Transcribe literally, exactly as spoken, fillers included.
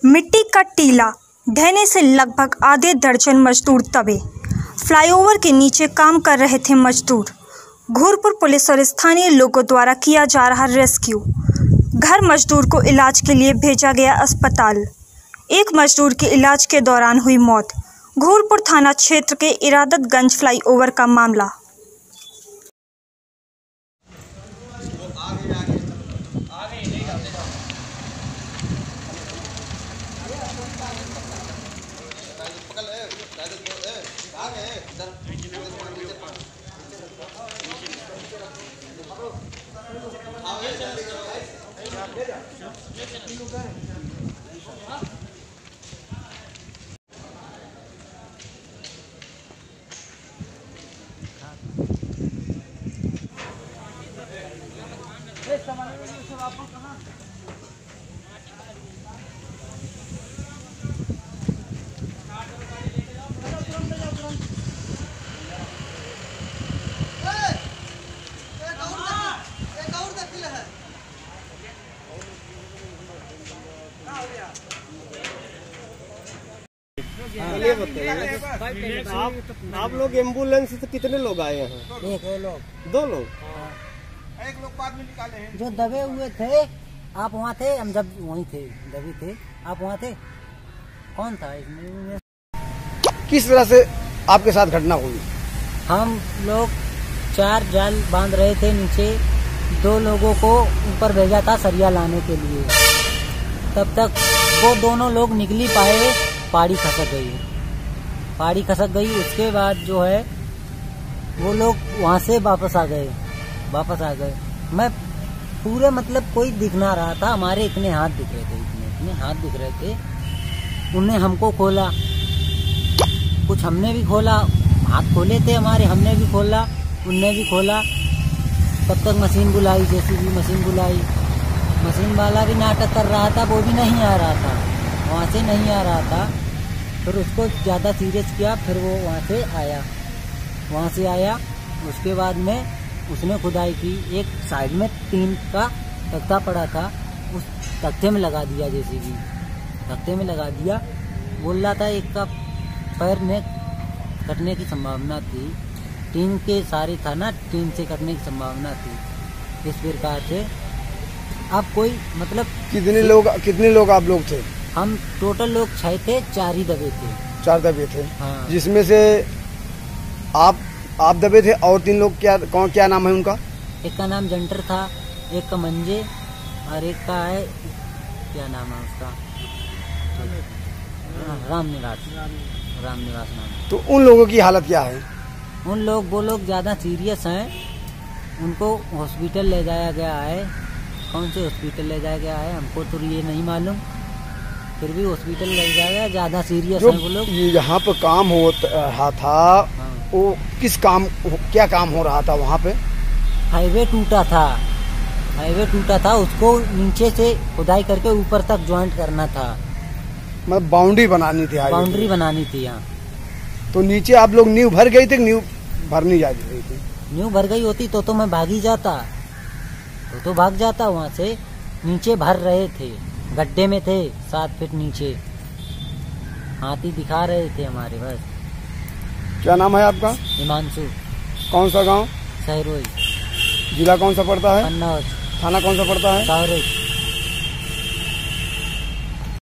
मिट्टी का टीला ढहने से लगभग आधे दर्जन मजदूर दबे। फ्लाईओवर के नीचे काम कर रहे थे मजदूर। घूरपुर पुलिस और स्थानीय लोगों द्वारा किया जा रहा रेस्क्यू। घर मजदूर को इलाज के लिए भेजा गया अस्पताल। एक मजदूर की इलाज के दौरान हुई मौत। घूरपुर थाना क्षेत्र के इरादतगंज फ्लाईओवर का मामला। चलिए बताइए, आप आप लोग एम्बुलेंस से कितने लोग आए हैं? एक लोग दो लोग। एक लोग बाद में निकाले हैं। जो दबे हुए थे, आप वहाँ थे? हम जब वहीं थे, दबे थे, आप वहाँ थे? कौन था इसमें? किस तरह से आपके साथ घटना हुई? हम लोग चार जाल बांध रहे थे नीचे, दो लोगों को ऊपर भेजा था सरिया लाने के लिए। तब तक वो दोनों लोग निकली पाए, पहाड़ी खसक गई पहाड़ी खसक गई उसके बाद जो है वो लोग वहाँ से वापस आ गए वापस आ गए मैं पूरे मतलब कोई दिख ना रहा था, हमारे इतने हाथ दिख रहे थे इतने इतने हाथ दिख रहे थे। उनने हमको खोला, कुछ हमने भी खोला, हाथ खोले थे हमारे, हमने भी खोला, उनने भी खोला। तब तक मशीन बुलाई, जेसीबी मशीन बुलाई। मशीन वाला भी नाटक कर रहा था, वो भी नहीं आ रहा था, वहाँ से नहीं आ रहा था। फिर उसको ज़्यादा सीरियस किया, फिर वो वहाँ से आया वहाँ से आया उसके बाद में उसने खुदाई की। एक साइड में टीन का तख्ता पड़ा था, उस तख्ते में लगा दिया, जेसीबी तख्ते में लगा दिया। बोल रहा था एक का पैर में कटने की संभावना थी, टीन के सारे था ना, टीन से कटने की संभावना थी। इस प्रकार से अब कोई मतलब कितने लोग कितने लोग आप लोग थे? हम टोटल लोग छह थे, चार ही दबे थे। चार दबे थे। हाँ। जिसमें से आप आप दबे थे और तीन लोग, क्या कौन क्या नाम है उनका? एक का नाम जंटर था, एक का मंजे और एक का है क्या नाम है उसका, राम निवास राम निवास नाम। तो उन लोगों की हालत क्या है? उन लोग वो लोग ज़्यादा सीरियस हैं, उनको हॉस्पिटल ले जाया गया है। कौन से हॉस्पिटल ले जाया गया है हमको तो ये नहीं मालूम, फिर भी हॉस्पिटल ले जाया गया। ज़्यादा सीरियस हैं वो लोग। यहाँ पे काम हो रहा था, हाँ। वो किस काम क्या काम हो रहा था वहाँ पे? हाईवे टूटा था हाईवे टूटा था उसको नीचे से खुदाई करके ऊपर तक ज्वाइंट करना था, मतलब बाउंड्री बनानी थी। बाउंड्री बनानी थी यहाँ। तो नीचे आप लोग नींव भर गई थी? नींव भरनी जा रही थी? नींव भर गई होती तो तो मैं भागी जाता तो तो भाग जाता वहाँ से। नीचे भर रहे थे, गड्ढे में थे, सात फीट नीचे हाथी दिखा रहे थे हमारे। बस। क्या नाम है आपका? हिमांशु। कौन सा गांव? सहरोई। जिला कौन सा पड़ता है? कन्नौज। थाना कौन सा पड़ता है? सहरोई।